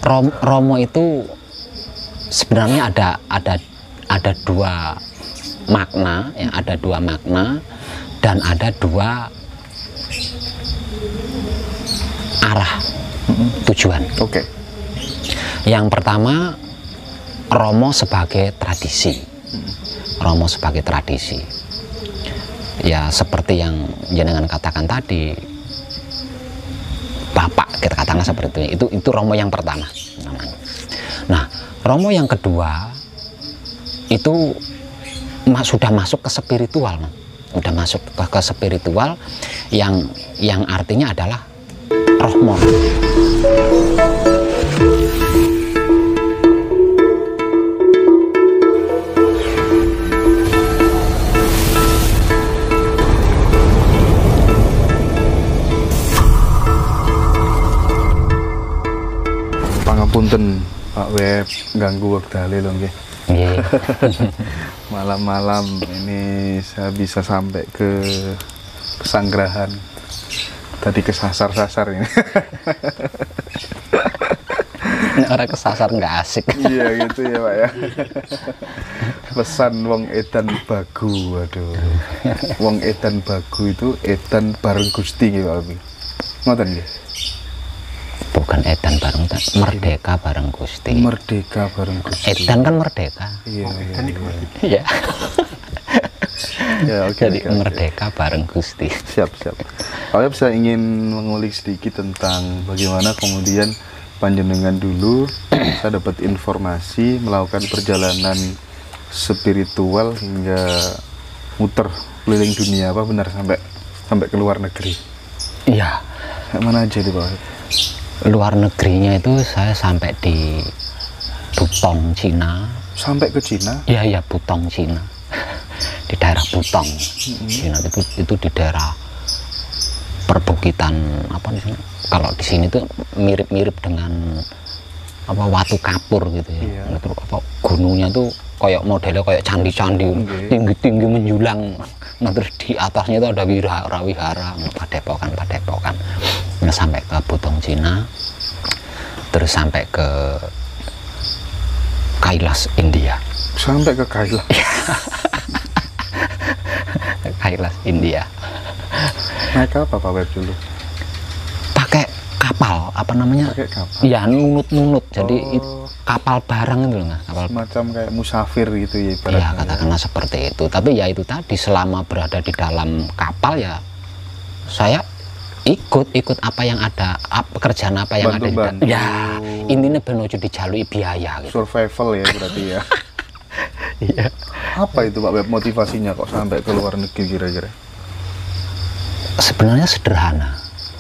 Romo itu sebenarnya ada dua makna, ya, ada dua makna dan ada dua arah tujuan. Oke. Yang pertama, Romo sebagai tradisi. Romo sebagai tradisi. Ya seperti yang jenengan katakan tadi, Bapak, kita katakan seperti itu Romo yang pertama namanya. Nah, Romo yang kedua itu sudah masuk ke spiritual, udah masuk ke spiritual yang artinya adalah rohmon. Pangapunten Pak Web, ganggu wektale lho nggih. Nggih. Malam-malam ini saya bisa sampai ke Pesanggrahan. Tadi kesasar-sasar ini. Orang kesasar nggak asik. Iya gitu ya Pak ya. Pesan wong edan bagu, waduh. Wong edan bagu itu edan bareng Gusti gitu Pak. Ngoten nggih. Bukan edan bareng, merdeka bareng Gusti. Merdeka bareng Gusti. Edan kan merdeka. Iya. Iya. Ya, oke. Jadi merdeka bareng Gusti. Siap. Saya bisa ingin mengulik sedikit tentang bagaimana kemudian panjenengan dulu saya dapat informasi melakukan perjalanan spiritual hingga muter keliling dunia, apa benar sampai ke luar negeri? Iya. Mana aja di bawah? Luar negerinya itu saya sampai di Butong, Cina. Sampai ke Cina? Iya, Butong, Cina. Di daerah Butong, Cina itu di daerah perbukitan apa di sini? Kalau di sini tuh mirip-mirip dengan apa Watu Kapur gitu ya. Iya. Terus apa gunungnya tuh kayak modelnya kayak candi-candi, tinggi-tinggi menjulang. Nah, terus di atasnya itu ada wihara, padepokan. Nah, sampai ke Butong, Cina, terus sampai ke Kailas, India. Sampai ke Kailas. Kailas, India. Naik apa Pak Web dulu? Pakai kapal, apa namanya? Pakai kapal. Ya, nunut. Jadi kapal barang itu loh, kapal. Semacam kayak musafir gitu ya ibaratnya. Iya, katakanlah seperti itu. Tapi ya itu tadi, selama berada di dalam kapal ya saya ikut apa yang ada, pekerjaan apa yang ada di dalam. Ya, intinya benojo dijalui biaya gitu. Survival ya berarti ya. Iya. Apa itu Pak Web motivasinya kok sampai ke luar negeri kira-kira? Sebenarnya sederhana.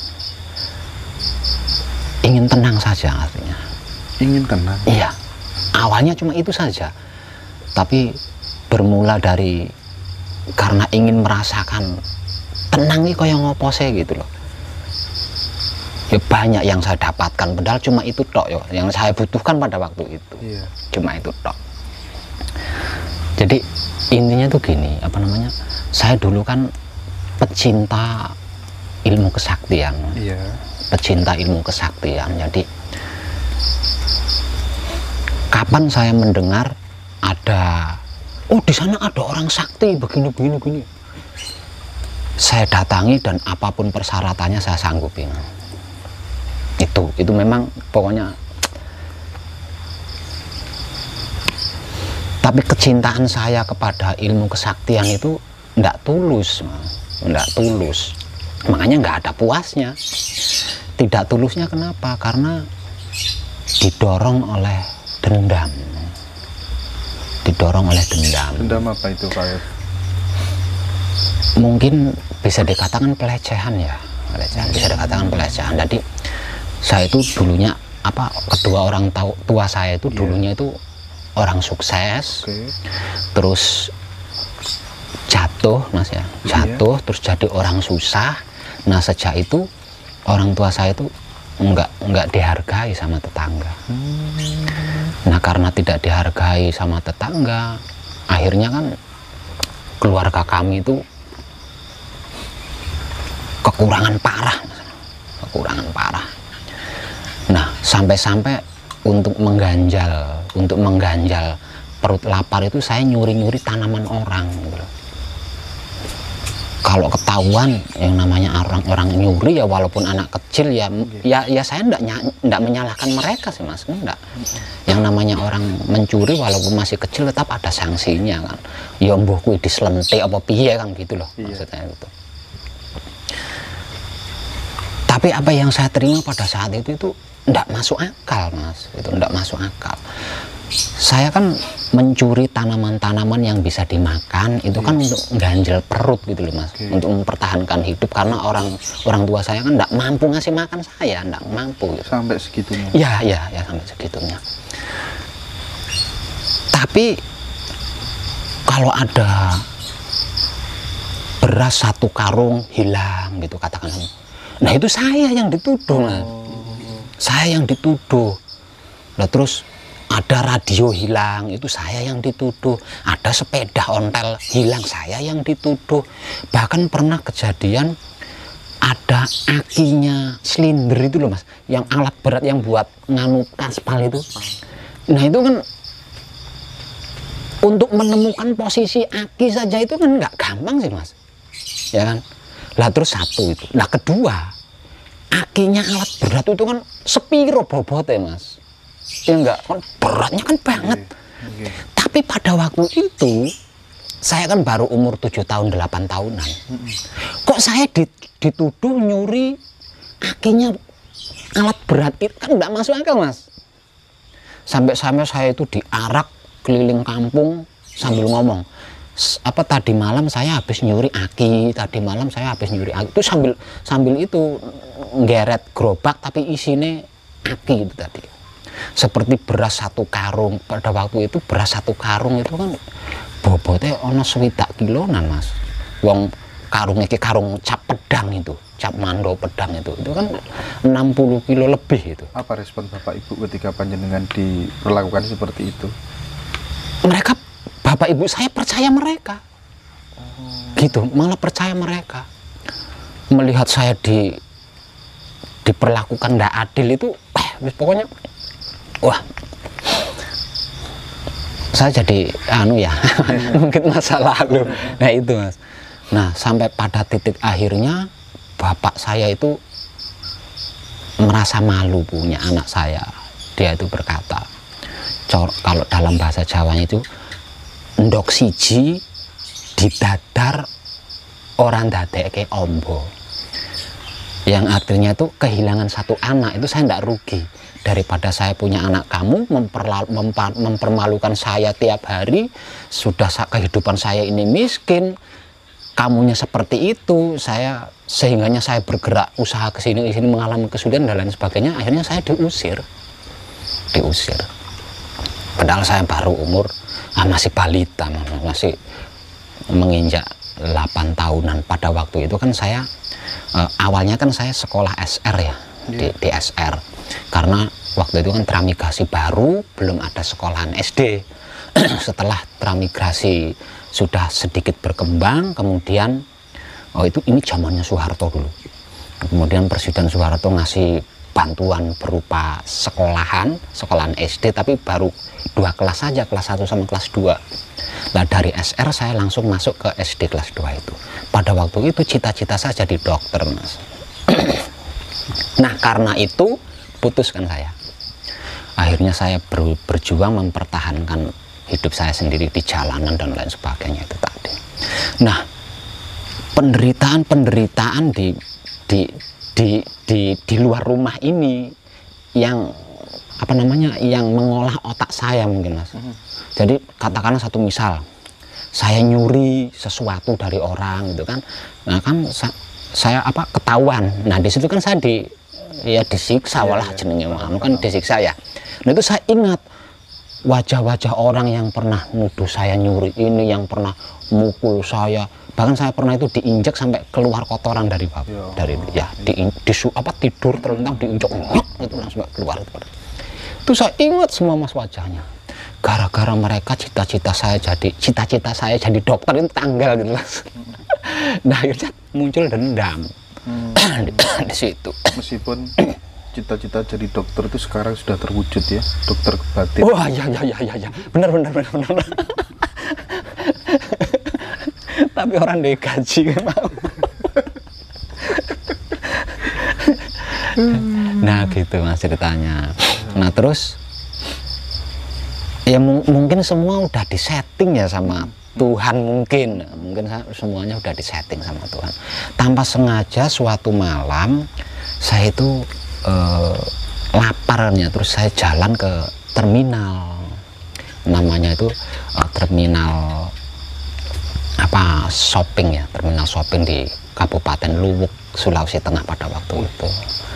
Ingin tenang saja artinya. Ingin tenang? Iya. Awalnya cuma itu saja. Tapi bermula dari karena ingin merasakan tenang nih kayak ngopo sih gitu loh. Ya banyak yang saya dapatkan, padahal cuma itu tok ya yang saya butuhkan pada waktu itu. Iya. Cuma itu tok. Jadi intinya tuh gini, apa namanya? Saya dulu kan pecinta ilmu kesaktian. Iya. Pecinta ilmu kesaktian. Jadi kapan saya mendengar ada, oh di sana ada orang sakti begini, saya datangi dan apapun persyaratannya saya sanggupin. Itu memang pokoknya. Tapi kecintaan saya kepada ilmu kesaktian itu enggak tulus. Makanya nggak ada puasnya. Tidak tulusnya kenapa? Karena didorong oleh dendam. Dendam apa itu Pak? Mungkin bisa dikatakan pelecehan ya. Bisa dikatakan pelecehan. Jadi saya itu dulunya apa, kedua orang tua saya itu dulunya itu orang sukses. Terus jatuh Mas ya. Terus jadi orang susah. Nah, sejak itu orang tua saya itu enggak dihargai sama tetangga. Nah, karena tidak dihargai sama tetangga, akhirnya kan keluarga kami itu kekurangan parah. Nah, sampai-sampai untuk mengganjal perut lapar itu saya nyuri-nyuri tanaman orang gitu loh. Kalau ketahuan yang namanya orang nyuri ya, walaupun anak kecil ya, ya saya enggak menyalahkan mereka sih Mas, enggak. Yang namanya orang mencuri walaupun masih kecil tetap ada sanksinya kan. Ya mbuh kuwi dislentik apa piye kan gitu loh maksudnya itu. Tapi apa yang saya terima pada saat itu enggak masuk akal Mas, itu enggak masuk akal. Saya kan mencuri tanaman-tanaman yang bisa dimakan itu kan untuk ganjel perut gitu loh Mas, untuk mempertahankan hidup, karena orang tua saya kan enggak mampu ngasih makan saya, enggak mampu gitu. Sampai segitunya. Ya sampai segitunya. Tapi kalau ada beras 1 karung hilang gitu katakan, nah itu saya yang dituduh Mas. Saya yang dituduh. Nah terus ada radio hilang, itu saya yang dituduh. Ada sepeda ontel hilang, saya yang dituduh. Bahkan pernah kejadian ada akinya silinder itu loh Mas, yang alat berat yang buat nganu aspal itu. Nah itu kan untuk menemukan posisi aki saja itu kan nggak gampang sih Mas, ya kan. Lah terus satu itu. Nah kedua, akinya alat berat itu kan sepiro bobotnya Mas. Ya enggak, kan beratnya kan banget. Tapi pada waktu itu saya kan baru umur 7 tahun 8 tahunan. Kok saya dituduh nyuri akinya alat berat itu, kan enggak masuk akal Mas. Sampai saya itu diarak keliling kampung sambil ngomong, apa tadi malam saya habis nyuri aki, tadi malam saya habis nyuri aki. Itu sambil itu ngeret gerobak tapi isinya aki itu tadi. Seperti beras 1 karung, pada waktu itu beras 1 karung itu kan bobotnya ono 20 kilonan Mas. Wong karungnya ke karung cap pedang itu, cap mando pedang itu kan 60 kilo lebih itu. Apa respon Bapak Ibu ketika panjenengan diperlakukan seperti itu? Mereka, Bapak Ibu saya percaya mereka, gitu, malah percaya mereka. Melihat saya diperlakukan tidak adil itu, pokoknya wah, saya jadi mungkin masa lalu. Nah itu Mas. Nah sampai pada titik akhirnya bapak saya itu merasa malu punya anak saya. Dia itu berkata, kalau dalam bahasa Jawanya itu ndok siji didadar orang dadeke ombo, yang artinya itu kehilangan 1 anak itu saya tidak rugi. Daripada saya punya anak kamu mempermalukan saya tiap hari, sudah kehidupan saya ini miskin, kamunya seperti itu, sehingganya saya bergerak usaha kesini mengalami kesulitan dan lain sebagainya, akhirnya saya diusir. Padahal saya baru umur masih balita, masih menginjak 8 tahunan. Pada waktu itu kan saya awalnya kan saya sekolah SR ya, di SR, karena waktu itu kan transmigrasi baru, belum ada sekolahan SD. Setelah transmigrasi sudah sedikit berkembang, kemudian ini zamannya Soeharto dulu, kemudian Presiden Soeharto ngasih bantuan berupa sekolahan SD, tapi baru 2 kelas saja, kelas 1 sama kelas 2. Nah dari SR saya langsung masuk ke SD kelas 2 itu. Pada waktu itu cita-cita saya jadi dokter Mas. Nah karena itu putuskan saya. Akhirnya saya berjuang mempertahankan hidup saya sendiri di jalanan dan lain sebagainya itu tadi. Nah penderitaan di luar rumah ini yang yang mengolah otak saya mungkin Mas. Jadi katakanlah satu misal, saya nyuri sesuatu dari orang gitu kan. Nah kan saya ketahuan. Nah di situ kan saya disiksa, walah jenenge kan disiksa ya. Nah itu saya ingat wajah-wajah orang yang pernah nuduh saya nyuri ini, yang pernah mukul saya, bahkan saya pernah itu diinjak sampai keluar kotoran dari tidur terlentang diinjak itu langsung keluar. Itu saya ingat semua Mas wajahnya. Gara-gara mereka cita-cita saya jadi dokter itu tanggal gitu Mas. Nah akhirnya muncul dendam di situ. cita-cita jadi dokter itu sekarang sudah terwujud ya, dokter batin. Wah, ya, benar. Tapi orang dia gaji mau. Nah gitu Mas ceritanya. Nah terus ya mungkin semua udah disetting ya sama Tuhan, mungkin semuanya udah disetting sama Tuhan. Tanpa sengaja suatu malam saya itu laparnya, terus saya jalan ke terminal, namanya itu terminal apa shopping ya, terminal shopping di Kabupaten Luwuk, Sulawesi Tengah pada waktu itu.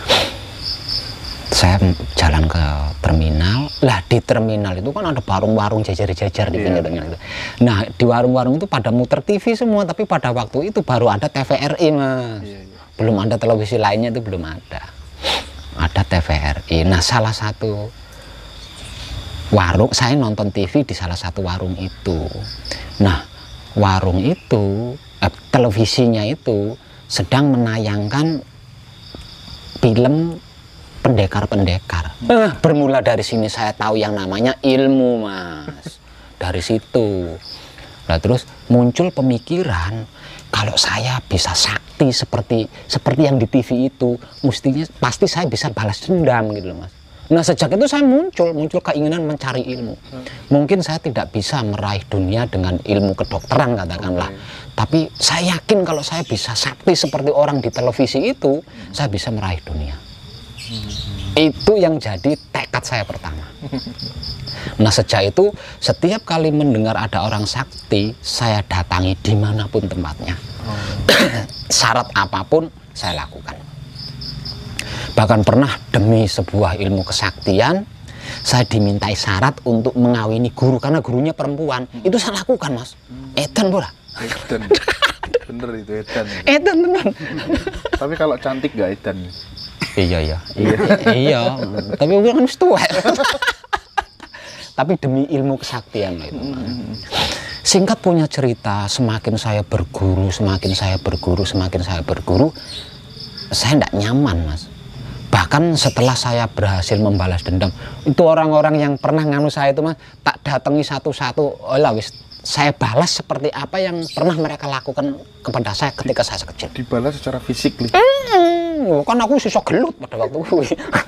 Saya jalan ke terminal, lah di terminal itu kan ada warung-warung jajar-jajar di pinggirnya itu. Nah di warung-warung itu pada muter TV semua, tapi pada waktu itu baru ada TVRI Mas, belum ada televisi lainnya, itu belum ada. Ada TVRI. Nah salah satu warung, saya nonton TV di salah satu warung itu. Nah warung itu, televisinya itu sedang menayangkan film pendekar-pendekar. Bermula dari sini saya tahu yang namanya ilmu Mas. Dari situ. Nah terus muncul pemikiran, kalau saya bisa sakti seperti yang di TV itu, mestinya pasti saya bisa balas dendam gitu loh Mas. Nah sejak itu saya muncul keinginan mencari ilmu. Mungkin saya tidak bisa meraih dunia dengan ilmu kedokteran katakanlah, tapi saya yakin kalau saya bisa sakti seperti orang di televisi itu, saya bisa meraih dunia. Itu yang jadi tekad saya pertama. Nah sejak itu setiap kali mendengar ada orang sakti, saya datangi dimanapun tempatnya. Syarat apapun saya lakukan. Bahkan pernah demi sebuah ilmu kesaktian, saya dimintai syarat untuk mengawini guru karena gurunya perempuan. Itu saya lakukan Mas. Edan bola. Edan. Bener itu edan. Edan bener. Tapi kalau cantik gak edan? Iya. Tapi kan tua. Tapi demi ilmu kesaktian itu. Singkat punya cerita, semakin saya berguru, saya tidak nyaman Mas. Bahkan setelah saya berhasil membalas dendam, itu orang-orang yang pernah nganu saya itu Mas, tak datangi satu-satu. Saya balas seperti apa yang pernah mereka lakukan kepada saya ketika saya kecil. Dibalas secara fisik nih. Kan aku sisa gelut pada waktu itu.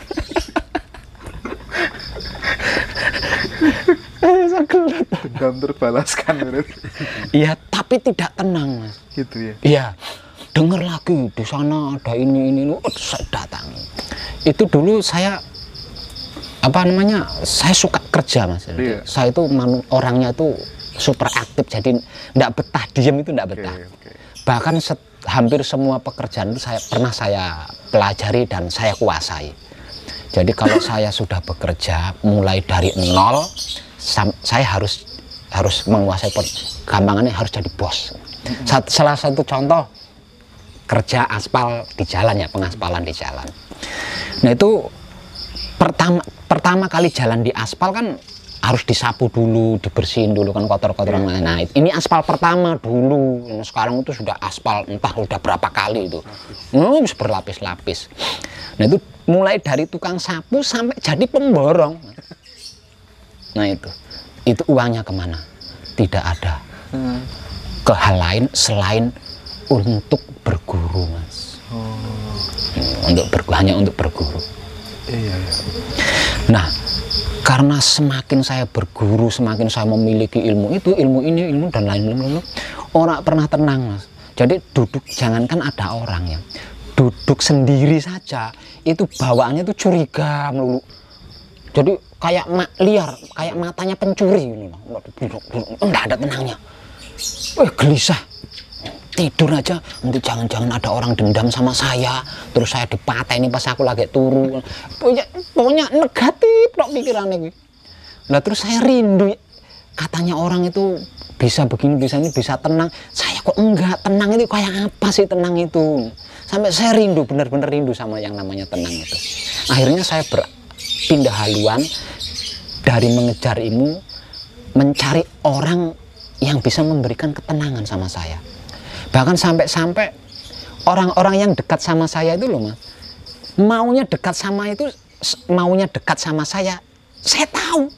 Dendam terbalaskan berarti. Iya, tapi tidak tenang Mas. Gitu ya. Iya. Dengar lagi di sana ada ini, saya datangi. Itu dulu saya saya suka kerja Mas. Saya itu orangnya itu super aktif, jadi tidak betah diam itu tidak betah. Bahkan hampir semua pekerjaan itu pernah saya pelajari dan saya kuasai. Jadi kalau saya sudah bekerja mulai dari nol, saya harus menguasai, gampangannya harus jadi bos. Salah satu contoh kerja aspal di jalan ya, pengaspalan di jalan. Nah itu pertama kali jalan di aspal kan harus disapu dulu, dibersihin dulu kan kotor-kotoran. Nah ini aspal pertama dulu. Sekarang itu sudah aspal entah udah berapa kali itu, berlapis-lapis. Nah itu mulai dari tukang sapu sampai jadi pemborong. Nah itu uangnya kemana? Tidak ada ke hal lain selain untuk berguru Mas. Hanya untuk berguru. Iya. Nah karena semakin saya berguru, semakin saya memiliki ilmu itu, ilmu ini, ilmu dan lain-lain, orang pernah tenang Mas. Jadi duduk, jangankan ada orang ya, duduk sendiri saja itu bawaannya itu curiga melulu. Jadi kayak liar, kayak matanya pencuri ini, enggak ada tenangnya. Gelisah. Tidur aja, nanti jangan-jangan ada orang dendam sama saya, terus saya dipateni pas aku lagi turu. Pokoknya negatif dok pikirannya gue. Nah terus saya rindu, katanya orang itu bisa begini, bisa ini, bisa tenang. Saya kok enggak, tenang itu kayak apa sih tenang itu? Sampai saya rindu, benar-benar rindu sama yang namanya tenang itu. Akhirnya saya berpindah haluan dari mengejar ilmu, mencari orang yang bisa memberikan ketenangan sama saya. Bahkan sampai orang-orang yang dekat sama saya itu loh Mas, maunya dekat sama saya tahu.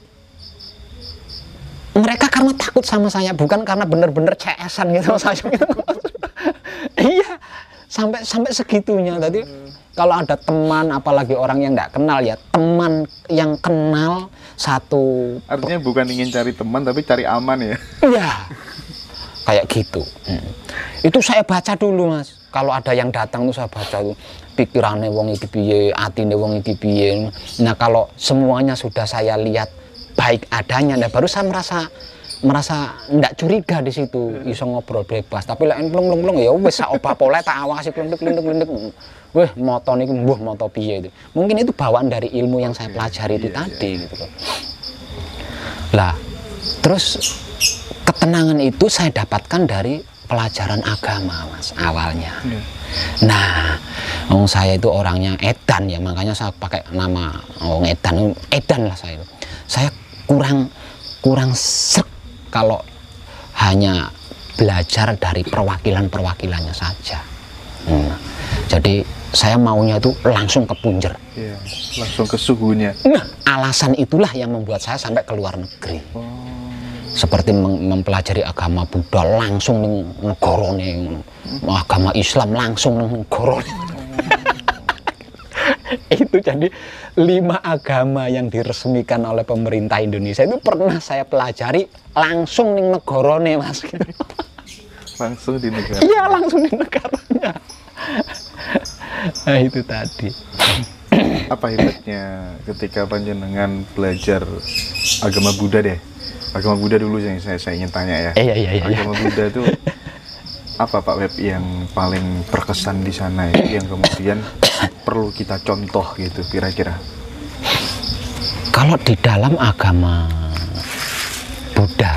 Mereka karena takut sama saya, bukan karena bener-bener CS-an gitu saya gitu. Iya, sampai segitunya. Tadi kalau ada teman, apalagi orang yang nggak kenal ya, teman yang kenal satu. Artinya bukan ingin cari teman, tapi cari aman ya? Iya, kayak gitu. Itu saya baca dulu, Mas. Kalau ada yang datang tuh saya baca tuh pikirannya wong iki piye, atine wong iki piye. Nah kalau semuanya sudah saya lihat baik adanya, nah baru saya merasa ndak curiga di situ, iso ngobrol bebas. Tapi lek plung ya wis sak obah pole tak awasi klendek. Weh, moto niku mbuh moto piye itu. Mungkin itu bawaan dari ilmu yang saya pelajari itu tadi gitu loh. Lah, terus ketenangan itu saya dapatkan dari pelajaran agama, Mas, awalnya. Nah, saya itu orangnya edan ya, makanya saya pakai nama edan lah saya. Saya kurang sek kalau hanya belajar dari perwakilannya saja. Jadi saya maunya itu langsung ke punjer. Iya, langsung ke suhunya. Nah, alasan itulah yang membuat saya sampai ke luar negeri. Seperti mempelajari agama Buddha langsung ning negarane, agama Islam langsung ning negarane. Itu jadi 5 agama yang diresmikan oleh pemerintah Indonesia itu pernah saya pelajari langsung ning negarane, Mas. Langsung di negara. Iya, langsung di negaranya. Nah, itu tadi. Apa hebatnya ketika panjenengan belajar agama Buddha deh? Agama Buddha dulu yang saya ingin tanya ya. Iya. Agama Buddha itu apa Pak Web yang paling berkesan di sana ya, yang kemudian perlu kita contoh gitu kira-kira? Kalau di dalam agama Buddha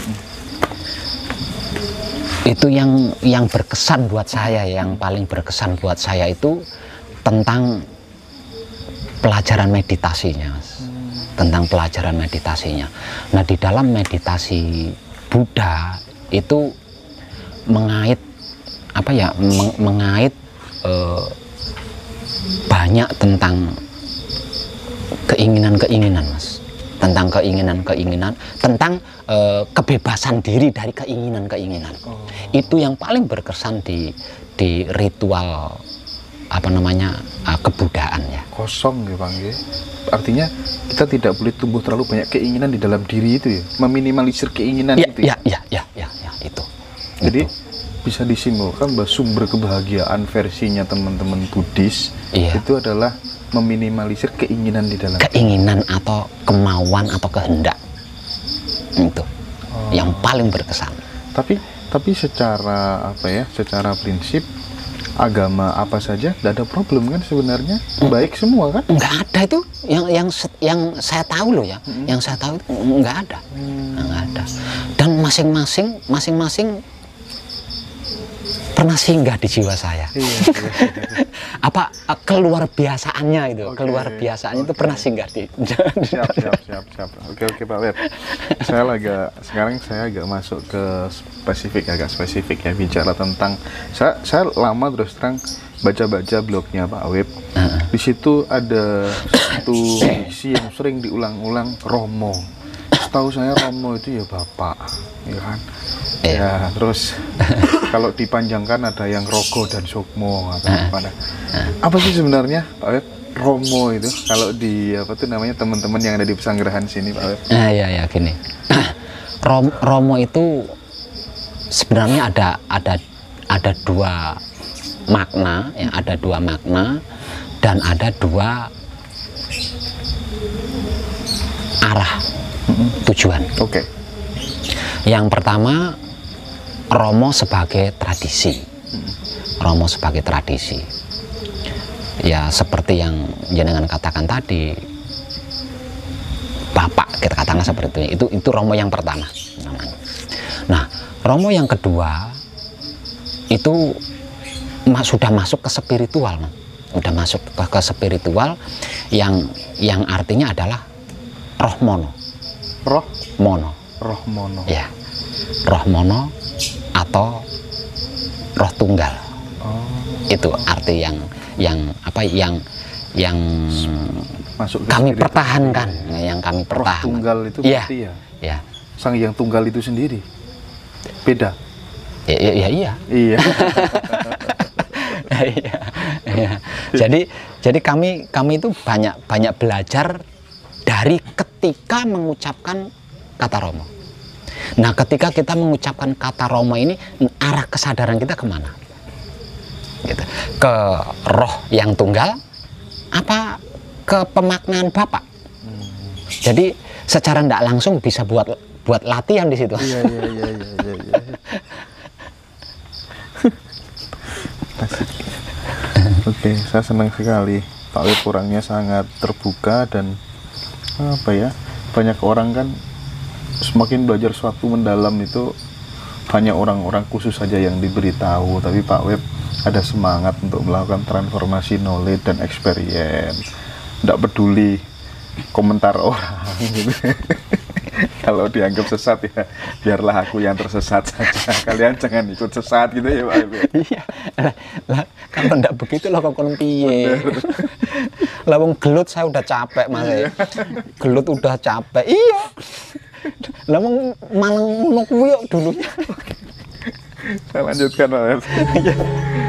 itu yang berkesan buat saya, yang paling berkesan buat saya itu tentang pelajaran meditasinya, Mas. Tentang pelajaran meditasinya. Nah, di dalam meditasi Buddha itu mengait banyak tentang keinginan-keinginan, Mas. Tentang keinginan-keinginan, tentang kebebasan diri dari keinginan-keinginan. Itu yang paling berkesan di ritual kebudayaan ya. Kosong ya Bang ya. Artinya kita tidak boleh tumbuh terlalu banyak keinginan di dalam diri itu ya, meminimalisir keinginan ya, itu ya. Itu. Jadi bisa disimpulkan bahwa sumber kebahagiaan versinya teman-teman Buddhis itu adalah meminimalisir keinginan di dalam keinginan atau kemauan atau kehendak. Itu yang paling berkesan. Tapi secara secara prinsip agama apa saja tidak ada problem kan sebenarnya, baik semua kan? Nggak ada itu yang saya tahu loh ya, yang saya tahu itu nggak ada. Dan masing-masing pernah singgah di jiwa saya. Apa keluar biasaannya itu, keluar biasaannya itu pernah singgah di. Siap. Oke Pak Web. Sekarang saya agak masuk ke agak spesifik ya, bicara tentang saya lama terus terang baca blognya Pak Web. Di situ ada satu isi yang sering diulang-ulang, Romo. Setahu saya Romo itu ya Bapak, ya kan? Ya, terus kalau dipanjangkan ada yang Rogo dan Sukmo atau apa sih sebenarnya Pak Web Romo itu kalau di teman-teman yang ada di pesanggerahan sini Pak Web? Ya gini. Romo itu sebenarnya ada 2 makna ya, ada 2 makna dan ada 2 arah tujuan. Oke. Yang pertama, Romo sebagai tradisi. Romo sebagai tradisi. Ya seperti yang jenengan katakan tadi, Bapak kita katakan seperti itu Romo yang pertama namanya. Nah, Romo yang kedua itu sudah masuk ke spiritual, sudah masuk ke spiritual yang artinya adalah Rohmono. Rohmono. Ya, Rohmono atau Roh Tunggal. Itu arti yang yang Masuk ke kami spiritual. pertahankan, yang kami Roh pertahankan. tunggal itu Iya, berarti ya, ya, Sang Hyang Tunggal itu sendiri beda. iya. Iya. Iya, iya. Jadi kami itu banyak belajar dari ketika mengucapkan kata Romo. Nah, ketika kita mengucapkan kata Romo ini, arah kesadaran kita kemana? Gitu. Ke roh yang tunggal, apa ke pemaknaan Bapa? Jadi secara tidak langsung bisa buat latihan di situ. Iya. Asik. Oke, saya senang sekali. Pak Web orangnya sangat terbuka dan apa ya, banyak orang kan semakin belajar sesuatu mendalam itu hanya orang-orang khusus saja yang diberitahu, tapi Pak Web ada semangat untuk melakukan transformasi knowledge dan experience. Tidak peduli komentar orang gitu. Kalau dianggap sesat ya biarlah aku yang tersesat saja, kalian jangan ikut sesat gitu ya Pak Web. Iya, lah kalau ndak begitu lo kok piye? Lah wong gelut saya udah capek Mas. Gelut udah capek. Iya. Lah wong malang ngono kuwi dulunya. Saya lanjutkan Pak Web.